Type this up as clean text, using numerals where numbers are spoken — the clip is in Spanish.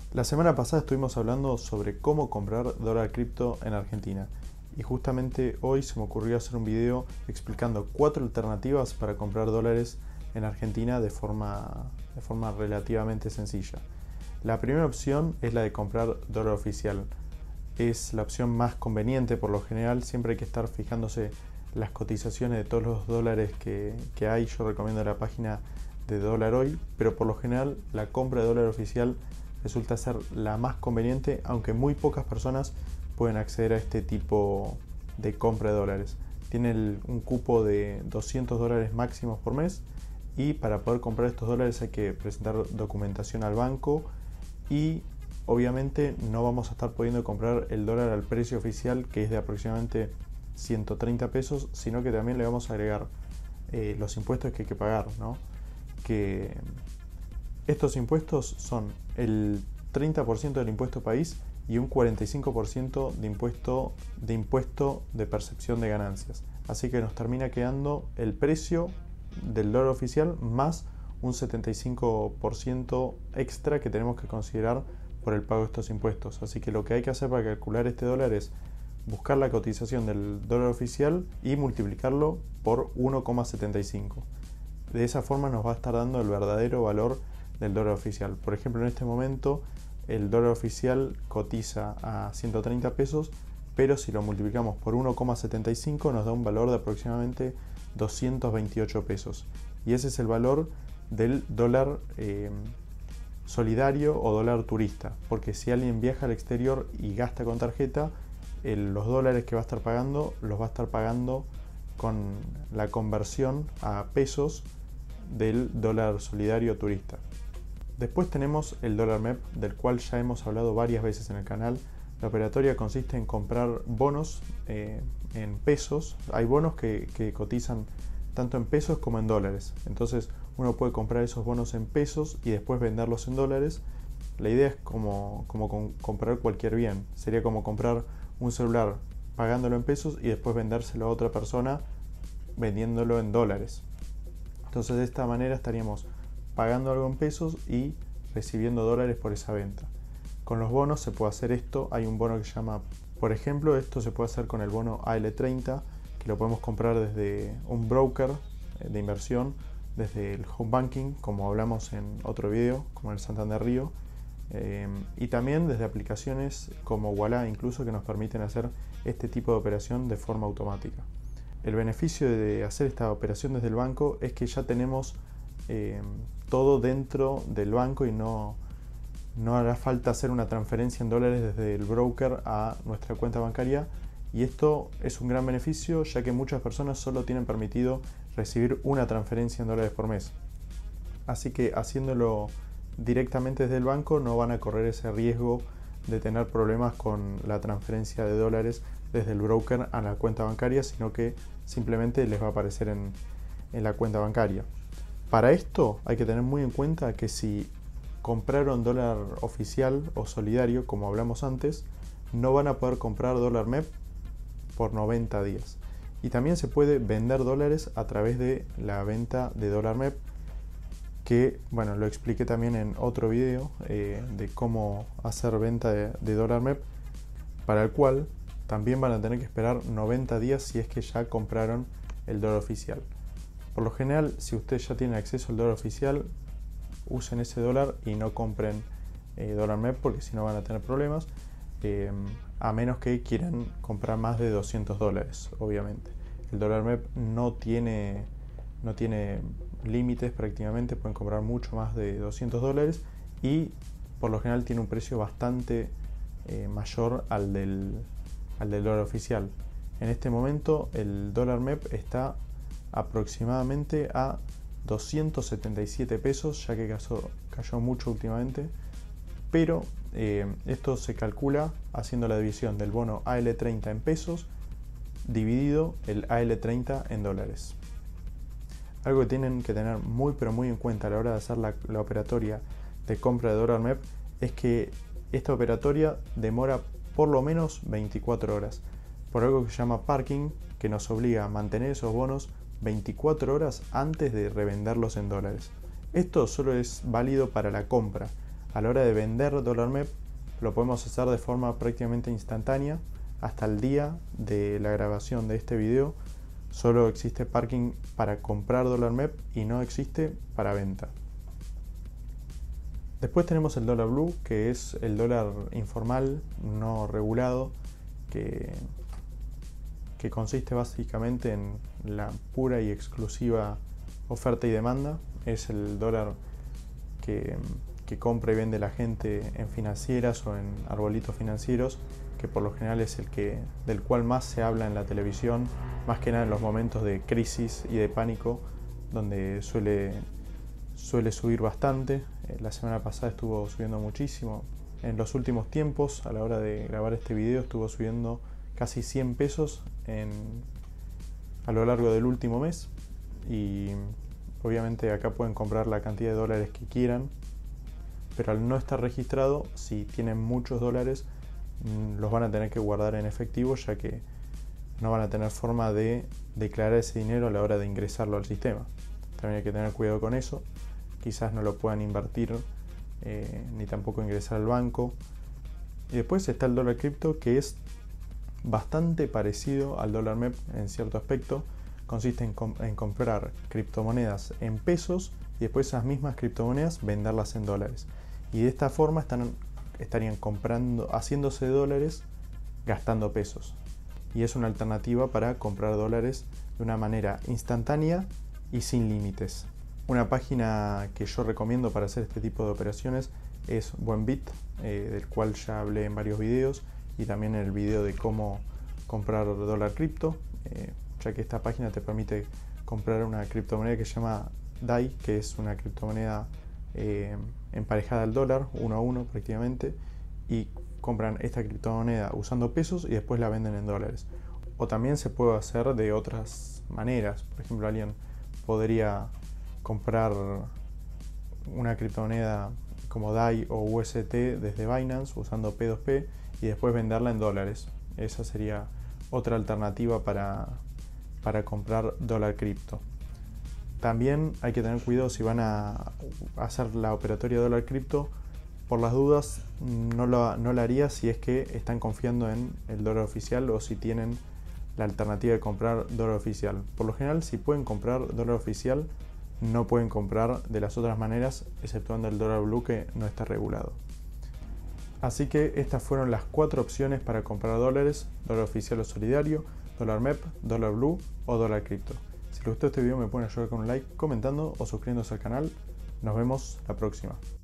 La semana pasada estuvimos hablando sobre cómo comprar dólar cripto en Argentina y justamente hoy se me ocurrió hacer un video explicando 4 alternativas para comprar dólares en Argentina de forma relativamente sencilla. La primera opción es la de comprar dólar oficial. Es la opción más conveniente por lo general, siempre hay que estar fijándose las cotizaciones de todos los dólares que hay. Yo recomiendo la página de Dólar Hoy, pero por lo general la compra de dólar oficial resulta ser la más conveniente, aunque muy pocas personas pueden acceder a este tipo de compra de dólares. Tiene un cupo de 200 dólares máximos por mes y para poder comprar estos dólares hay que presentar documentación al banco y obviamente no vamos a estar pudiendo comprar el dólar al precio oficial, que es de aproximadamente 130 pesos, sino que también le vamos a agregar los impuestos que hay que pagar, ¿no? Que estos impuestos son el 30% del impuesto país y un 45% de impuesto de percepción de ganancias. Así que nos termina quedando el precio del dólar oficial más un 75% extra que tenemos que considerar por el pago de estos impuestos. Así que lo que hay que hacer para calcular este dólar es buscar la cotización del dólar oficial y multiplicarlo por 1,75. De esa forma nos va a estar dando el verdadero valor del dólar oficial. Por ejemplo, en este momento el dólar oficial cotiza a 130 pesos, pero si lo multiplicamos por 1,75 nos da un valor de aproximadamente 228 pesos. Y ese es el valor del dólar solidario o dólar turista, porque si alguien viaja al exterior y gasta con tarjeta, los dólares que va a estar pagando los va a estar pagando con la conversión a pesos del dólar solidario turista. Después tenemos el dólar MEP, del cual ya hemos hablado varias veces en el canal. La operatoria consiste en comprar bonos en pesos. Hay bonos que cotizan tanto en pesos como en dólares. Entonces uno puede comprar esos bonos en pesos y después venderlos en dólares. La idea es como comprar cualquier bien. Sería como comprar un celular pagándolo en pesos y después vendérselo a otra persona vendiéndolo en dólares. Entonces de esta manera estaríamos pagando algo en pesos y recibiendo dólares por esa venta. Con los bonos se puede hacer esto. Hay un bono que se llama, por ejemplo, esto se puede hacer con el bono AL30, que lo podemos comprar desde un broker de inversión, desde el home banking, como hablamos en otro video, como el Santander Río, y también desde aplicaciones como Ualá, incluso, que nos permiten hacer este tipo de operación de forma automática. El beneficio de hacer esta operación desde el banco es que ya tenemos todo dentro del banco y no hará falta hacer una transferencia en dólares desde el broker a nuestra cuenta bancaria, y esto es un gran beneficio ya que muchas personas solo tienen permitido recibir una transferencia en dólares por mes. Así que haciéndolo directamente desde el banco no van a correr ese riesgo de tener problemas con la transferencia de dólares desde el broker a la cuenta bancaria, sino que simplemente les va a aparecer en la cuenta bancaria. Para esto hay que tener muy en cuenta que si compraron dólar oficial o solidario, como hablamos antes, no van a poder comprar dólar MEP por 90 días. Y también se puede vender dólares a través de la venta de dólar MEP, que bueno, lo expliqué también en otro video de cómo hacer venta de dólar MEP, para el cual también van a tener que esperar 90 días si es que ya compraron el dólar oficial. Por lo general, si ustedes ya tienen acceso al dólar oficial, usen ese dólar y no compren dólar MEP, porque si no van a tener problemas, a menos que quieran comprar más de 200 dólares, obviamente. El dólar MEP no tiene límites prácticamente, pueden comprar mucho más de 200 dólares y por lo general tiene un precio bastante mayor al del dólar oficial. En este momento el dólar MEP está aproximadamente a 277 pesos, ya que cayó mucho últimamente, pero esto se calcula haciendo la división del bono AL30 en pesos dividido el AL30 en dólares. Algo que tienen que tener muy pero muy en cuenta a la hora de hacer la operatoria de compra de dólar MEP es que esta operatoria demora por lo menos 24 horas, por algo que se llama parking, que nos obliga a mantener esos bonos 24 horas antes de revenderlos en dólares. Esto solo es válido para la compra. A la hora de vender dólar MEP, lo podemos hacer de forma prácticamente instantánea. Hasta el día de la grabación de este video, solo existe parking para comprar dólar MEP y no existe para venta. Después tenemos el dólar blue, que es el dólar informal, no regulado, que consiste básicamente en la pura y exclusiva oferta y demanda. Es el dólar que compra y vende la gente en financieras o en arbolitos financieros, que por lo general es del cual más se habla en la televisión, más que nada en los momentos de crisis y de pánico, donde suele subir bastante. La semana pasada estuvo subiendo muchísimo. En los últimos tiempos, a la hora de grabar este video, estuvo subiendo casi 100 pesos a lo largo del último mes. Y obviamente acá pueden comprar la cantidad de dólares que quieran, pero al no estar registrado, si tienen muchos dólares, los van a tener que guardar en efectivo, ya que no van a tener forma de declarar ese dinero a la hora de ingresarlo al sistema. También hay que tener cuidado con eso. Quizás no lo puedan invertir ni tampoco ingresar al banco. Y después está el dólar cripto, que es bastante parecido al dólar MEP en cierto aspecto. Consiste en comprar criptomonedas en pesos y después esas mismas criptomonedas venderlas en dólares. Y de esta forma estarían haciéndose dólares gastando pesos. Y es una alternativa para comprar dólares de una manera instantánea y sin límites. Una página que yo recomiendo para hacer este tipo de operaciones es Buenbit, del cual ya hablé en varios videos y también en el video de cómo comprar dólar cripto, ya que esta página te permite comprar una criptomoneda que se llama DAI, que es una criptomoneda emparejada al dólar, 1 a 1 prácticamente, y compran esta criptomoneda usando pesos y después la venden en dólares. O también se puede hacer de otras maneras. Por ejemplo, alguien podría comprar una criptomoneda como DAI o UST desde Binance usando P2P y después venderla en dólares. Esa sería otra alternativa para comprar dólar cripto. También hay que tener cuidado si van a hacer la operatoria dólar cripto. Por las dudas, no la haría si es que están confiando en el dólar oficial o si tienen la alternativa de comprar dólar oficial. Por lo general, si pueden comprar dólar oficial, no pueden comprar de las otras maneras, exceptuando el dólar blue, que no está regulado. Así que estas fueron las 4 opciones para comprar dólares: dólar oficial o solidario, dólar MEP, dólar blue o dólar cripto. Si les gustó este video, me pueden ayudar con un like, comentando o suscribiéndose al canal. Nos vemos la próxima.